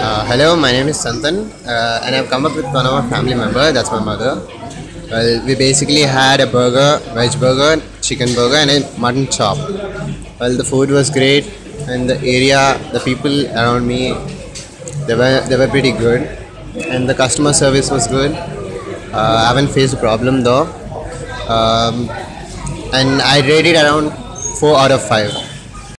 Hello, my name is Santan, and I've come up with one of our family member. That's my mother. Well, we basically had a burger, veg burger, chicken burger, and a mutton chop. Well, the food was great, and the area, the people around me, they were pretty good, and the customer service was good. I haven't faced a problem though, um, and I rate it around 4 out of 5.